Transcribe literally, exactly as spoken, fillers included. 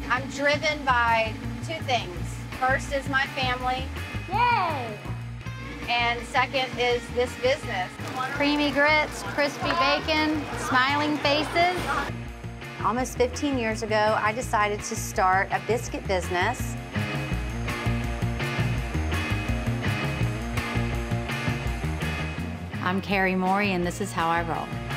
I'm driven by two things. First is my family. Yay! And second is this business. Creamy grits, crispy bacon, smiling faces. Almost fifteen years ago, I decided to start a biscuit business. I'm Carrie Morey, and this is how I roll.